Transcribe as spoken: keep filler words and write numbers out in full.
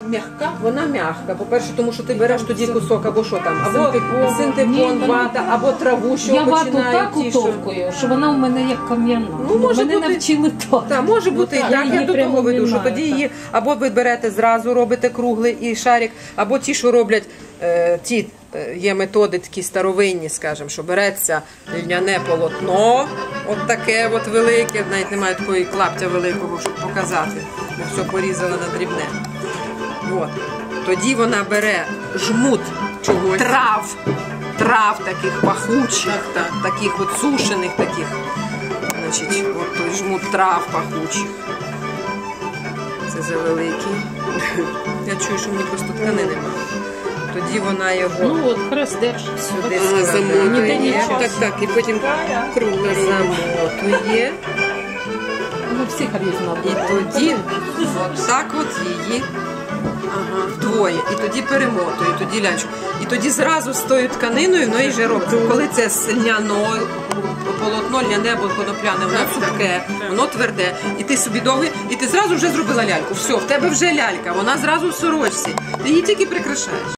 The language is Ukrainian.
м'яка? Вона м'яка. По-перше, тому що ти береш тоді кусок або що там, або Синтепон. синтепон, Ні, вата, або траву, що Я вату починають так ті, що... утовкую, що вона у мене як кам'яна. Ну, може мене бути. навчили так. Так, може бути і так, так, я я до прямо того веду, що вминаю, тоді так. її або ви берете зразу, робите круглий і шарик, або ті, що роблять, е, ті, е, є методи такі старовинні, скажімо, що береться льняне полотно, от таке от велике, навіть немає такої клаптя великого, щоб показати, бо все порізала на дрібне. От. Тоді вона бере жмут чогось, трав, трав таких пахучих, так, таких от сушених таких. Значить, от той жмут трав пахучих. Це завеликий. Я чую, що мені просто ткани немає. Тоді вона його Ну от, хрест держить. сюди Ніде складає. нічого. Так, так, і потім кругло замотує. Ну всіх різно. І тоді от так от її ага, вдвоє. І тоді перемотує, і тоді лячу. І тоді зразу з тою тканиною воно і вже робить. Коли це з льняно, полотно ляне або конопляне, воно цупке, воно тверде. І ти собі довгий, і ти зразу вже зробила ляльку. Все, в тебе вже лялька, вона зразу в сорочці. Ти її тільки прикрашаєш.